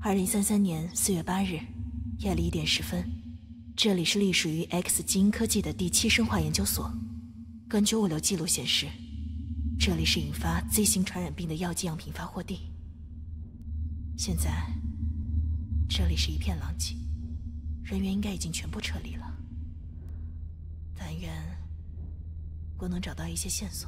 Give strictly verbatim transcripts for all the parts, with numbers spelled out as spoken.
二零三三年四月八日夜里一点十分，这里是隶属于 X 基因科技的第七生化研究所。根据物流记录显示，这里是引发 Z 型传染病的药剂样品发货地。现在，这里是一片狼藉，人员应该已经全部撤离了。但愿我能找到一些线索。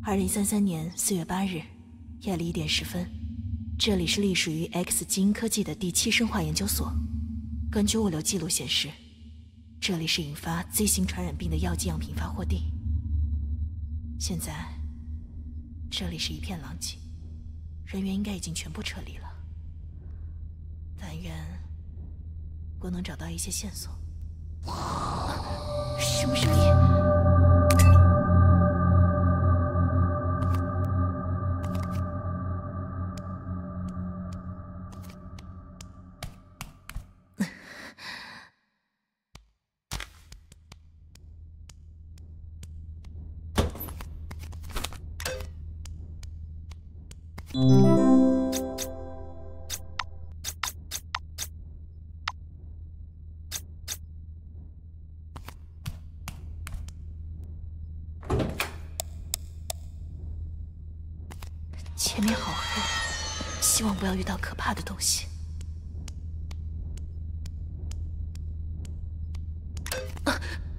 二零三三年四月八日夜里一点十分，这里是隶属于 X 基因科技的第七生化研究所。根据物流记录显示，这里是引发 Z 型传染病的药剂样品发货地。现在，这里是一片狼藉，人员应该已经全部撤离了。但愿我能找到一些线索。什么声音？ 前面好黑，希望不要遇到可怕的东西。啊！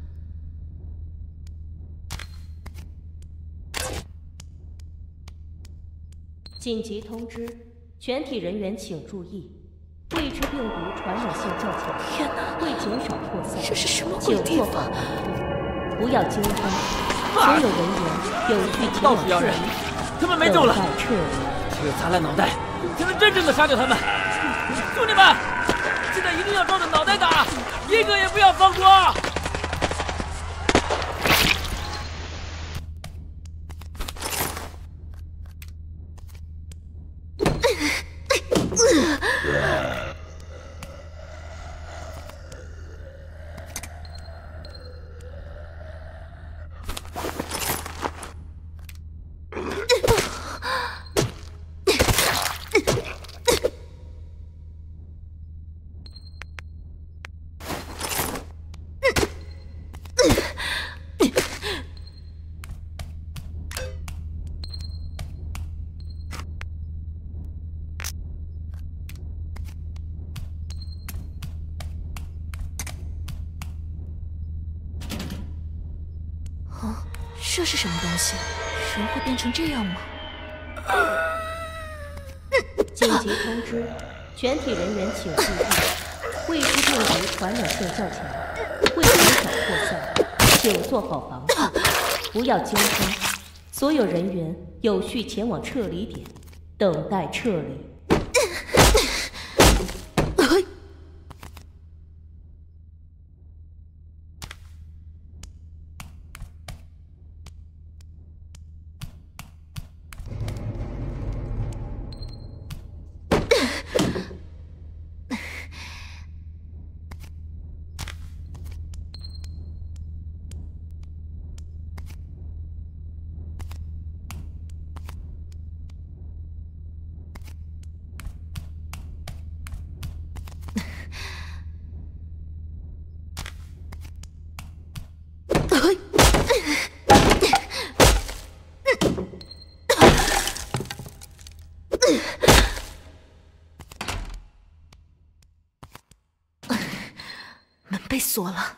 紧急通知，全体人员请注意，未知病毒传染性较强， 天哪！ 为减少扩散， 这是什么鬼地方？ 不要惊慌，所有人员有序前往撤离。 他们没救了，只有砸烂脑袋才能真正的杀掉他们。兄弟们，现在一定要照着脑袋打，一个也不要放过。 这是什么东西？人会变成这样吗？ 紧急通知，全体人员请注意，未知病毒传染性较强，为减少扩散，请做好防护，不要惊慌。所有人员有序前往撤离点，等待撤离。 门被锁了。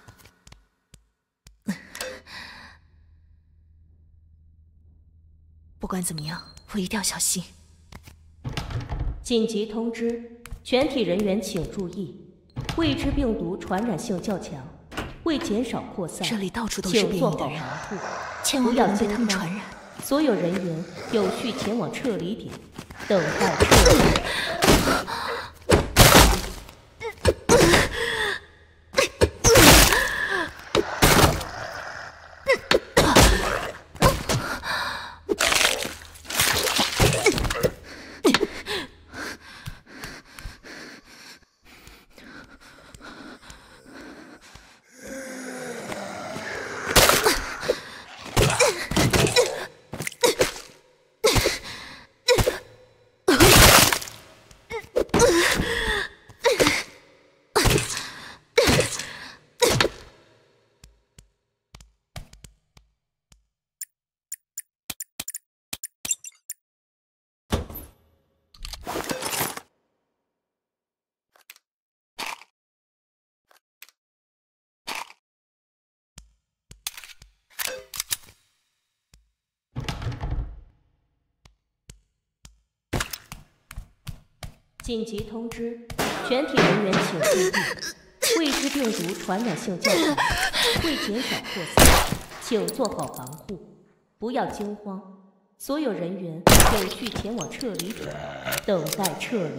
不管怎么样，我一定要小心。 紧急通知，全体人员请注意，未知病毒传染性较强，为减少扩散， 这里到处都是变异的人，千万不要被他们传染。 所有人员有序前往撤离点，等待撤离。 紧急通知，全体人员请注意，未知病毒传染性较强，为减少扩散，请做好防护，不要惊慌。所有人员有序前往撤离点，等待撤离。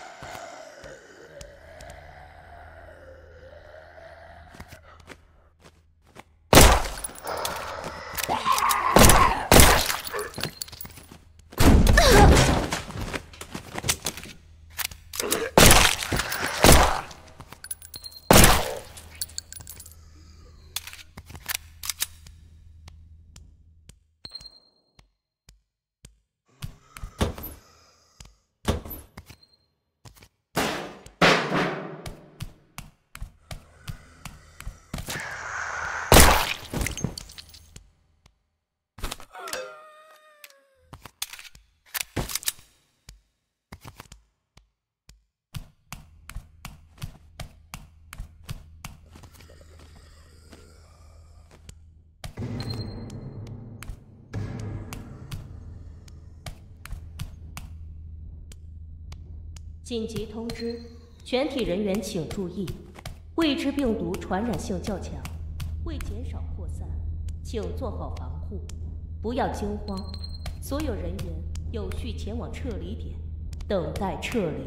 紧急通知，全体人员请注意，未知病毒传染性较强，为减少扩散，请做好防护，不要惊慌。所有人员有序前往撤离点，等待撤离。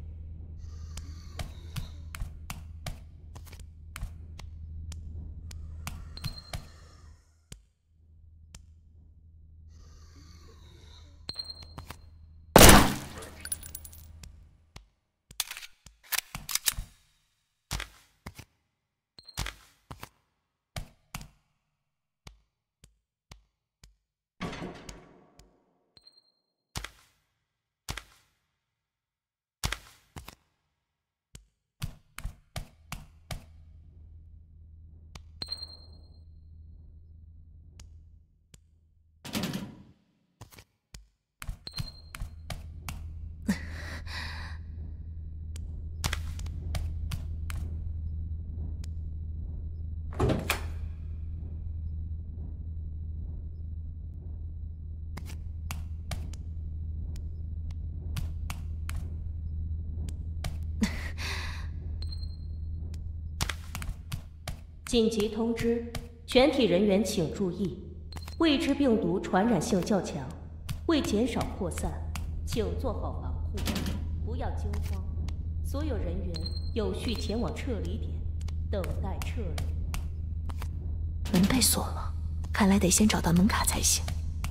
紧急通知，全体人员请注意，未知病毒传染性较强，为减少扩散，请做好防护，不要惊慌。所有人员有序前往撤离点，等待撤离。 门被锁了，看来得先找到门卡才行。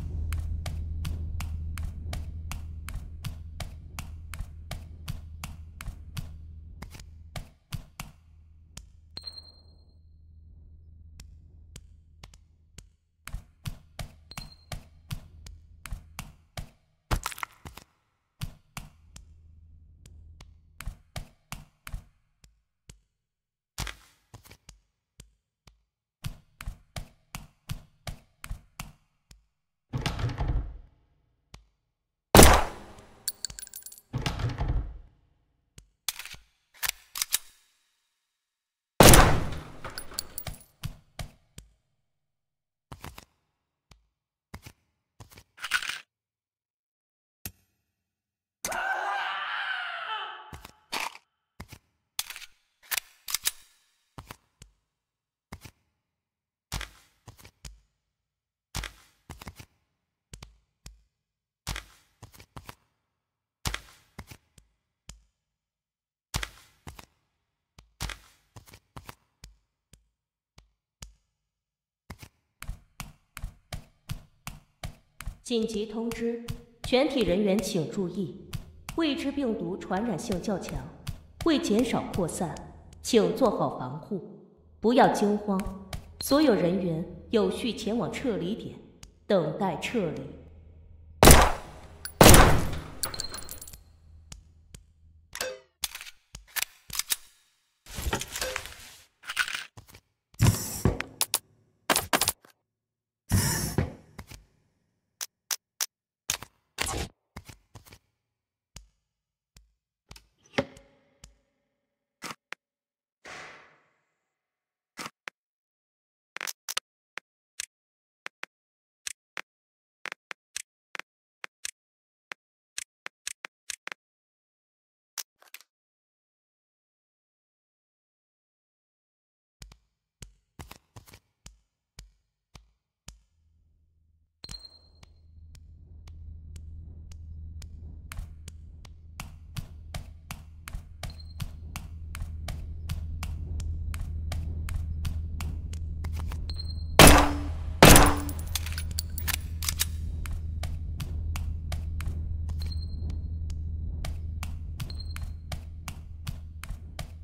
紧急通知，全体人员请注意，未知病毒传染性较强，为减少扩散，请做好防护，不要惊慌。所有人员有序前往撤离点，等待撤离。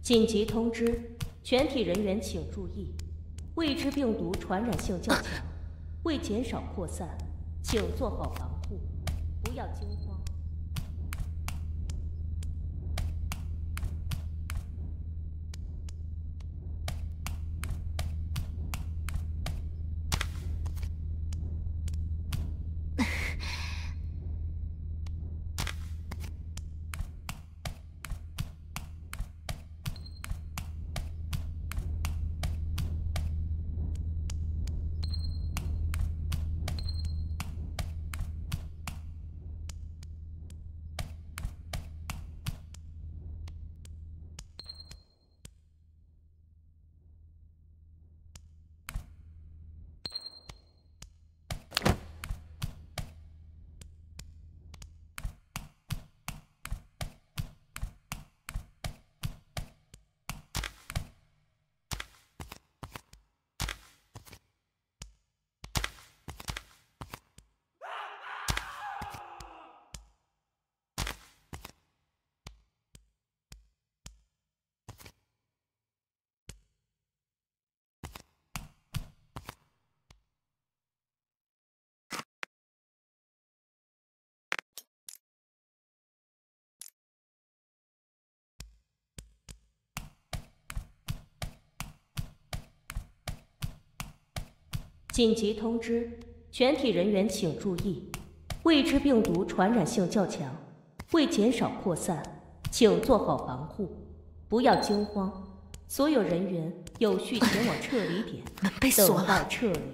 紧急通知，全体人员请注意，未知病毒传染性较强，为减少扩散，请做好防护，不要惊慌。紧急通知，全体人员请注意，未知病毒传染性较强，为减少扩散，请做好防护，不要惊慌。所有人员有序前往撤离点， 门被锁了， 等待撤离。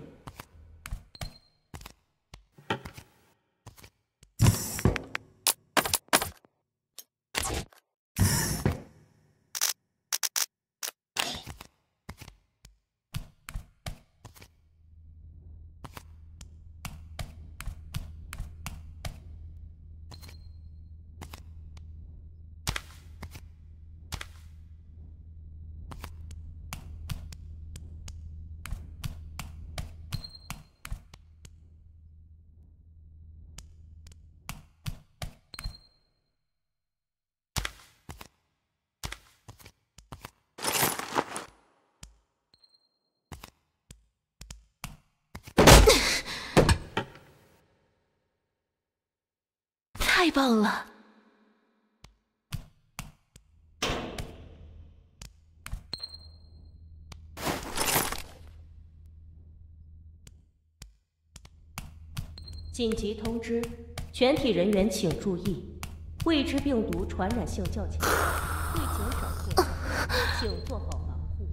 太棒了！ 紧急通知，全体人员请注意，未知病毒传染性较强，为减少扩散，请做好防护。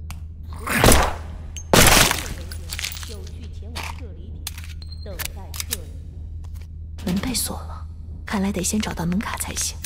所有人员有序前往撤离点，等待撤离。 门被锁了。看来得先找到门卡才行。